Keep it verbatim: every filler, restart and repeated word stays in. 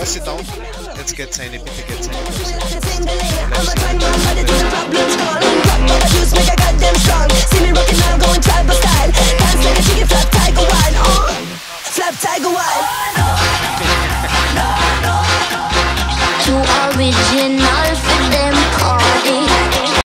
Press it down. Let's get tiny, bitte get tiny. Make a goddamn strong. See me rocking now, going tribal style.